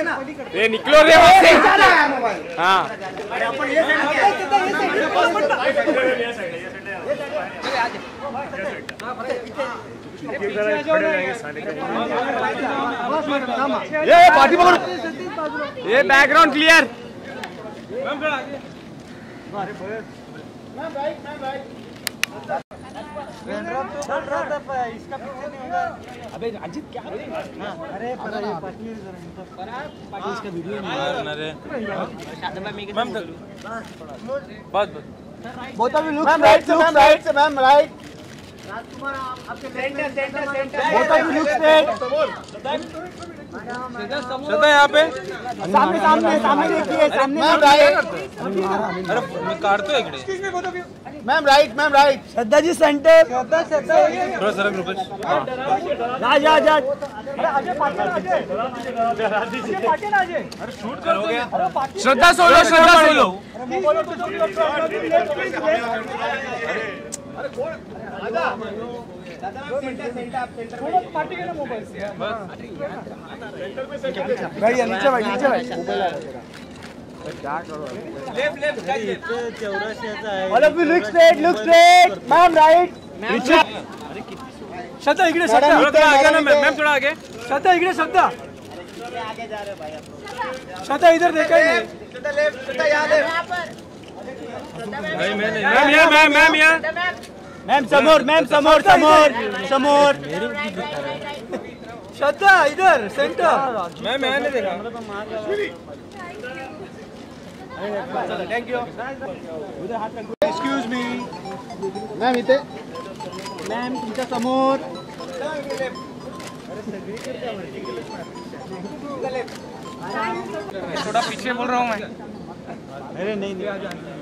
ये निकलो रे वहाँ से। हाँ ये पार्टी पकड़ो, ये बैकग्राउंड क्लियर। इसका पीछे नहीं होगा। अबे अजित क्या? अरे इसका वीडियो नहीं अरे मैम बस both of you look right से मैम राइट। राजकुमार आपके centre both of you look straight. Shraddha यहाँ पे सामने देखिए सामने मैम राइट। अरे मैं काटतो इकडे ma'am right Shraddha ji centre. Shraddha थोड़ा सरक रुपेश। राज अरे अजय पाटिल अरे शूट कर हो गया। श्रद्धा सोलो पार्टी के ना मोबाइल से भैया नीचे भाई क्या करो all of you look straight ma'am right. Shraddha इकडे थोड़ा आगे ना मैम थोड़ा आगे। श्रद्धा इकडे श्रद्धा आगे जा रहे भाई। श्रद्धा इधर देखा ही नहीं। श्रद्धा यहाँ मैम यहाँ मैम समोर श्रद्धा इधर सेंटर। मैम यहाँ नहीं देखा। Thank you. Excuse me ma'am इथे मॅम तुमच्या समोर। थोड़ा पीछे बोल रहा हूँ मैं। अरे नहीं